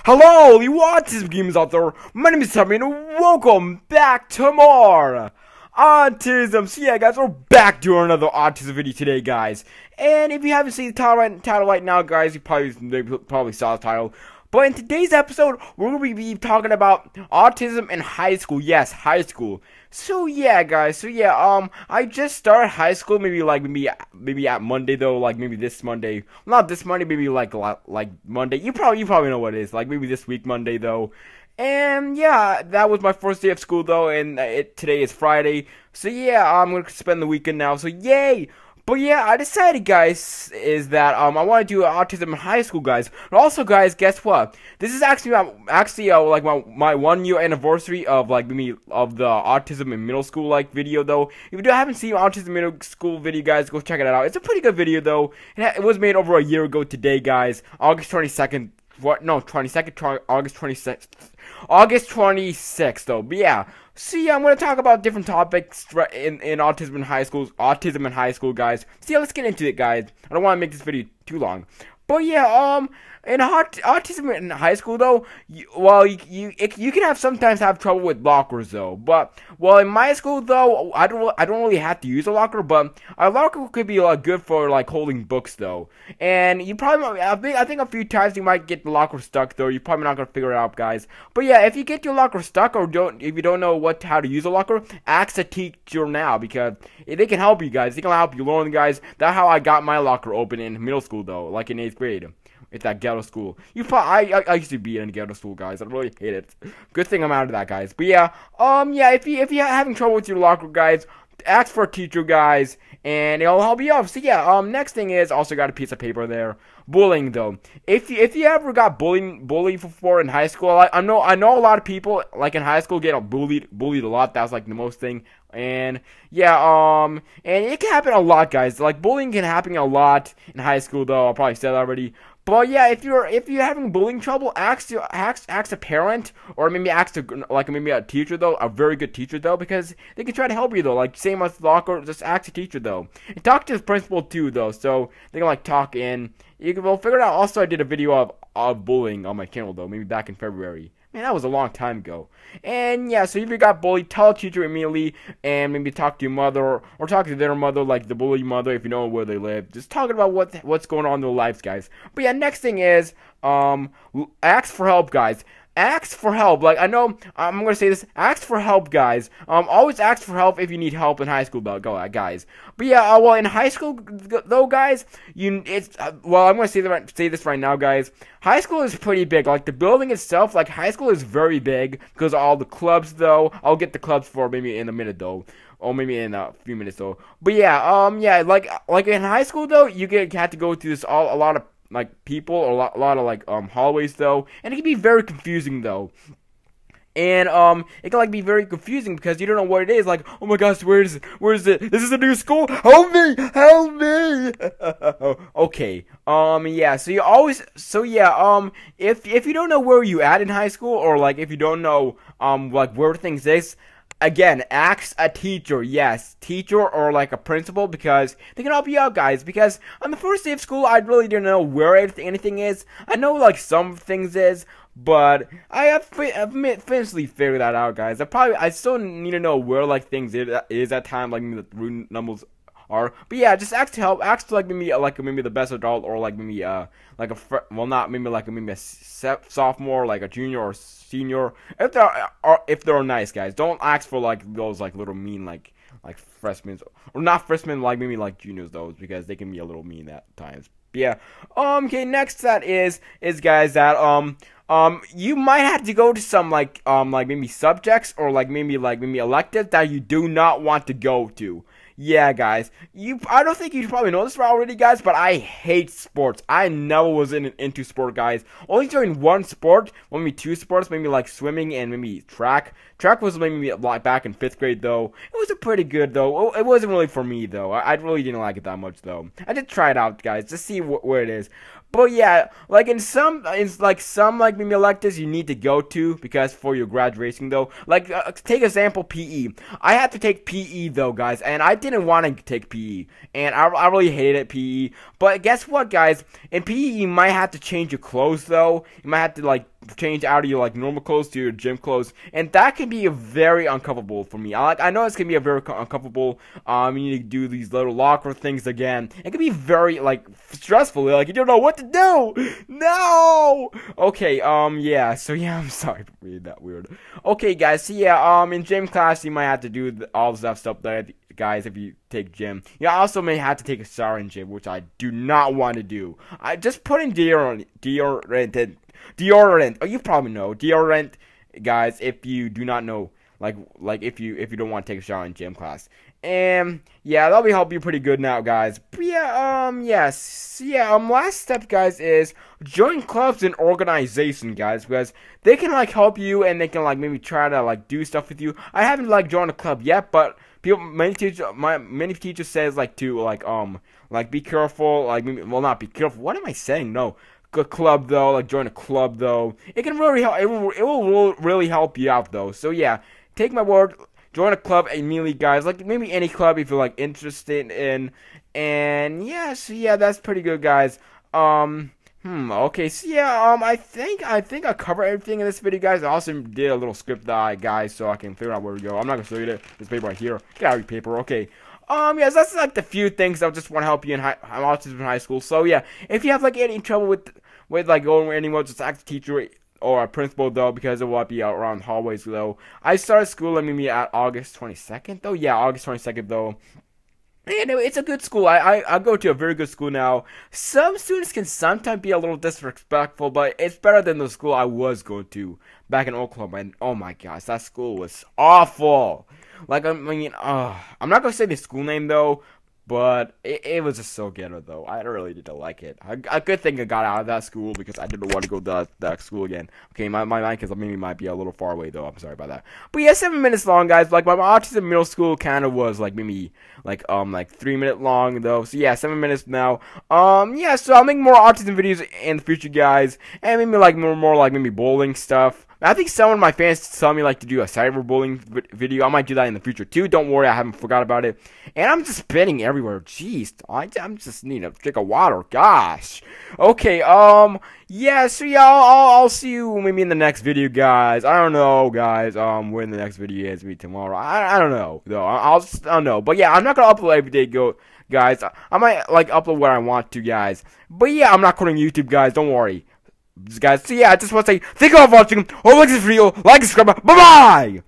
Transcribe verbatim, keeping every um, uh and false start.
Hello, you autism gamers out there. My name is Tommy, and welcome back to more autism. So yeah, guys, we're back doing another autism video today, guys. And if you haven't seen the title right, title right now, guys, you probably probably saw the title. But in today's episode, we're going to be talking about autism in high school. Yes, high school. So yeah, guys. So yeah, um, I just started high school. Maybe like maybe maybe at Monday though. Like maybe this Monday. Not this Monday. Maybe like like Monday. You probably you probably know what it is. Like maybe this week Monday though. And yeah, that was my first day of school though. And it today is Friday. So yeah, I'm gonna spend the weekend now. So yay! But yeah, I decided, guys, is that um I want to do autism in high school, guys. And also, guys, guess what? This is actually my, actually uh, like my my one year anniversary of like me of the autism in middle school like video though. If you haven't seen autism middle school video, guys, go check it out. It's a pretty good video though. It was made over a year ago today, guys. August twenty-second. What? No, twenty-second. August twenty-sixth. August twenty-sixth, though. But yeah. So yeah, I'm gonna talk about different topics in in autism in high school. Autism in high school, guys. So yeah, let's get into it, guys. I don't want to make this video too long. But yeah, um, in aut autism in high school though, you, well, you you it, you can have sometimes have trouble with lockers though. But well, in my school though, I don't I don't really have to use a locker, but a locker could be like good for like holding books though. And you probably I think I think a few times you might get the locker stuck though. You're probably not gonna figure it out, guys. But yeah, if you get your locker stuck or don't if you don't know what how to use a locker, ask a teacher now because they can help you, guys. They can help you learn, guys. That's how I got my locker open in middle school though, like in eighth grade. It's that ghetto school. You probably, I, I, I used to be in ghetto school, guys. I really hate it. Good thing I'm out of that, guys. But yeah, um, yeah. If you if you're having trouble with your locker, guys, ask for a teacher, guys, and it'll help you out. So yeah, um, next thing is also got a piece of paper there. Bullying though, if you if you ever got bullied bullied before in high school, I, I know I know a lot of people like in high school get bullied bullied a lot. That's like the most thing. And yeah, um, and it can happen a lot, guys. Like bullying can happen a lot in high school, though. I probably said that already. But yeah, if you're if you're having bullying trouble, ask your ask ask a parent or maybe ask a, like maybe a teacher though, a very good teacher though, because they can try to help you though. Like same with locker, just ask a teacher though, and talk to the principal too though, so they can like talk in. You can well figure it out. Also, I did a video of of bullying on my channel though, maybe back in February. Man, that was a long time ago. And yeah, so if you got bullied, tell a teacher immediately, and maybe talk to your mother, or, or talk to their mother, like the bully mother, if you know where they live. Just talking about what what's going on in their lives, guys. But yeah, next thing is, um, ask for help, guys. Ask for help. Like, I know, I'm gonna say this, ask for help, guys. Um, always ask for help if you need help in high school, though, go, uh, guys. But yeah, uh, well, in high school, though, guys, you, it's, uh, well, I'm gonna say, the, say this right now, guys. High school is pretty big. Like, the building itself, like, high school is very big, because of all the clubs, though. I'll get the clubs for maybe in a minute, though. Or maybe in a few minutes, though. But yeah, um, yeah, like, like in high school, though, you get, have to go through this, all, a lot of, like people or a lot, a lot of like um hallways though, and it can be very confusing though. And um, it can like be very confusing because you don't know what it is. Like, oh my gosh, where is it? Where is it? This is a new school. Help me! Help me! Okay. Um. Yeah. So you always. So yeah. Um. If if you don't know where you at in high school, or like if you don't know um like where things is. Again, ask a teacher, yes, teacher or like a principal, because they can help you out, guys. Because on the first day of school, I really didn't know where anything is. I know like some things is, but I have eventually figured that out, guys. I probably I still need to know where like things is at time, like the root numbers are. But yeah, just ask to help. Ask to like maybe like maybe the best adult, or like maybe uh like a fr well not maybe like a, maybe a sophomore, like a junior or senior. If they're or if they're nice, guys, don't ask for like those like little mean like like freshmen or not freshmen, like maybe like juniors those, because they can be a little mean at times. But yeah. Um. Okay. Next, that is is guys that um. Um, you might have to go to some, like, um, like, maybe subjects, or, like, maybe, like, maybe electives that you do not want to go to. Yeah, guys, you, I don't think you probably know this already, guys, but I hate sports. I never was in, into sport, guys. Only doing one sport, maybe two sports, maybe, like, swimming and maybe track. Track was maybe, like, back in fifth grade, though. It was a pretty good, though. It wasn't really for me, though. I, I really didn't like it that much, though. I did try it out, guys, to see wh where it is. But yeah, like in some, in like some like maybe electives you need to go to because for your graduation though. Like uh, take example P E. I had to take P E though, guys, and I didn't want to take P E, and I, I really hated P E. But guess what, guys? In P E you might have to change your clothes though. You might have to like change out of your like normal clothes to your gym clothes, and that can be a very uncomfortable for me. I like I know it's gonna be a very uncomfortable. Um, you need to do these little locker things again. It can be very like stressful. Like you don't know what to do. No. Okay. Um. Yeah. So yeah. I'm sorry for being that weird. Okay, guys. So yeah. Um. In gym class, you might have to do the, all that stuff there, guys. If you take gym, you also may have to take a shower in gym, which I do not want to do. I just put in deodorant. Deodorant. Deodorant. Oh, you probably know deodorant, guys. If you do not know, like, like if you if you don't want to take a shower in gym class, and yeah, that'll be help you pretty good now, guys. But yeah, um, yes, yeah. Um, last step, guys, is join clubs and organization, guys, because they can like help you and they can like maybe try to like do stuff with you. I haven't like joined a club yet, but people, many teachers, my many teachers says like to like um like be careful, like maybe, well not be careful. What am I saying? No. A club though, like join a club though. It can really help. It will, it will really help you out though. So yeah, take my word. Join a club immediately, guys. Like maybe any club if you're like interested in. And yeah, so yeah, that's pretty good, guys. Um, hmm. Okay, so yeah, um, I think I think I covered everything in this video, guys. I also did a little script that, guys, so I can figure out where to go. I'm not gonna show you this, this paper right here. Get out of paper. Okay. Um, yes, that's like the few things I just want to help you in high, autism in high school. So yeah, if you have like any trouble with, with like going anywhere, just ask the teacher or a principal though, because it will be out around hallways though. I started school, let me at August twenty-second though. Yeah, August twenty-second though. And it's a good school. I, I I go to a very good school now. Some students can sometimes be a little disrespectful, but it's better than the school I was going to back in Oklahoma. And oh my gosh, that school was awful. Like I mean, uh, I'm not gonna say the school name though, but it, it was just so ghetto though. I really didn't like it. A, a good thing I got out of that school because I didn't want to go to that, that school again. Okay, my my mind because maybe might be a little far away though. I'm sorry about that. But yeah, seven minutes long, guys. Like my autism middle school kind of was like maybe like um like three minute long though. So yeah, seven minutes now. Um yeah, so I'll make more autism videos in the future, guys, and maybe like more more like maybe bowling stuff. I think some of my fans tell me like to do a cyberbullying video. I might do that in the future too. Don't worry, I haven't forgot about it. And I'm just spitting everywhere. Jeez, I, I'm just need a drink of water. Gosh. Okay. Um. Yeah. So yeah, I'll, I'll, I'll see you maybe in the next video, guys. I don't know, guys. Um, when the next video is, maybe tomorrow. I, I don't know though. I'll just, I don't know. But yeah, I'm not gonna upload every day, go, guys. I might like upload what I want to, guys. But yeah, I'm not quitting YouTube, guys. Don't worry. Guys, so yeah, I just want to say thank you all for watching. Hope you like this video, like, subscribe, bye bye.